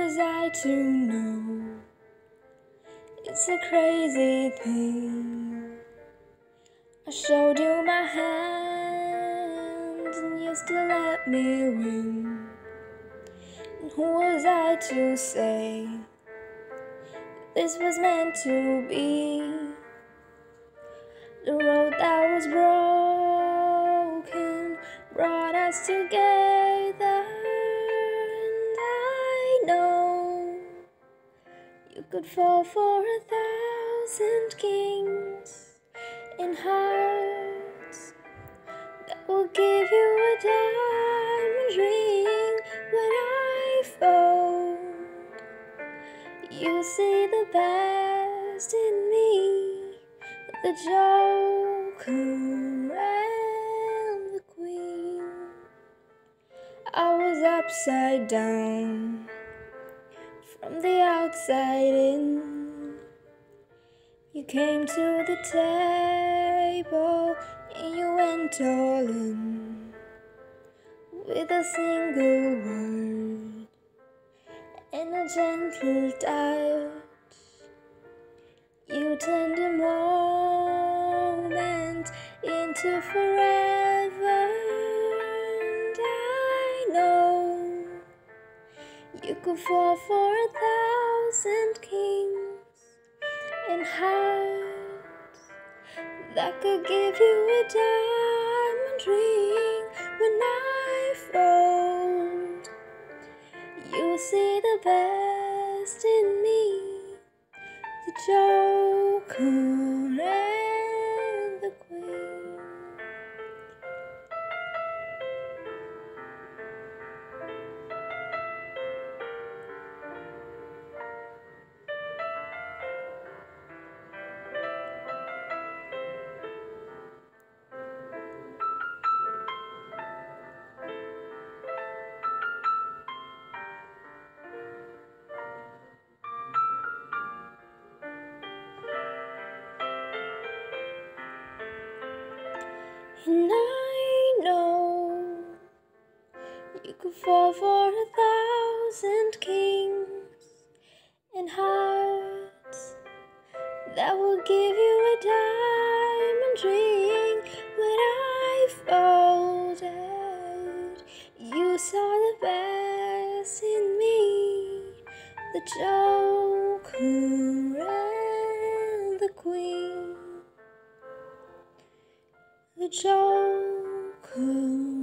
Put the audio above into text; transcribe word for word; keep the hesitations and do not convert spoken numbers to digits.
was I to know? It's a crazy thing. I showed you my hand and you still let me win. And who was I to say this was meant to be? The road that was broken brought us together, and I know you could fall for a thousand kings in hearts that will give you a diamond ring. When I fold, you see the best in me, the joker and the queen. I was upside down from the outside in. You came to the table and you went all in with a single word and a gentle touch. You turned a moment into forever, and I know you could fall for a thousand kings in hearts that could give you a diamond ring. When I fold, you see the best in me, the joker and the queen. And I know you could fall for a thousand kings in hearts that will give you a diamond ring. When I folded, you saw the best in me, the joker and the queen. The joker